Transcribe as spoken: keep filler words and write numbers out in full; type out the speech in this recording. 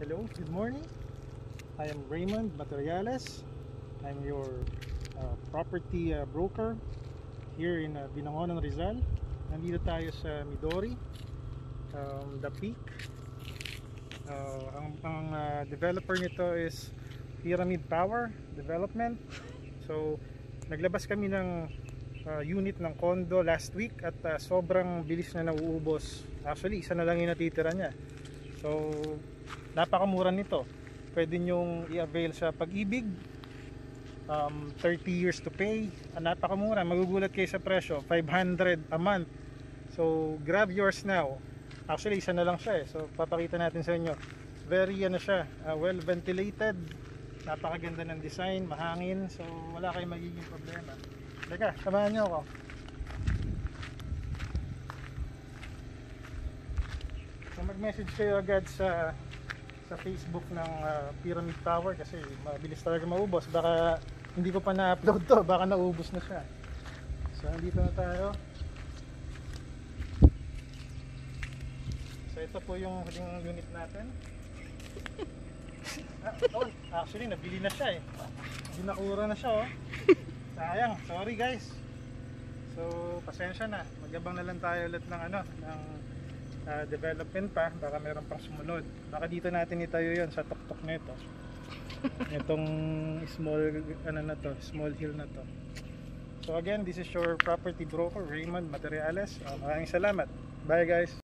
Hello, good morning. I am Raymond Materiales. I'm your uh, property uh, broker here in uh, Binangonan, Rizal. Nandito tayo sa Midori, um, The Peak. Uh, ang ang uh, developer nito is Pyramid Power Development. So, naglabas kami ng uh, unit ng condo last week at uh, sobrang bilis na nauubos. Actually, isa na lang yung natitira niya. So, napakamura nito. Pwede nyong i-avail sa Pag-ibig, um, thirty years to pay. Ah, napakamura, magugulat kayo sa presyo, five hundred a month. So grab yours now. Actually isa na lang siya eh, so papakita natin sa inyo. Very ano siya, uh, well ventilated, napakaganda ng design, mahangin, so wala kayong magiging problema. Teka, samahan nyo ako. So mag-message kayo agad sa sa Facebook ng uh, Pyramid Tower kasi mabilis talaga maubos. Baka hindi ko pa na-upload to, baka naubos na siya. So nandito na tayo. So ito po yung huling unit natin. Ah, oh, actually nabili na siya eh. Binakura na siya oh. Sayang, sorry guys. So pasensya na. Magyabang na lang tayo ulit ng ano, ng Uh, development pa, baka meron pang sumunod. Baka dito natin itayo yon sa tuktok na ito. Itong small ano na to, small hill na to. So again, this is your property broker Raymond Materiales. Uh, maraming salamat. Bye guys.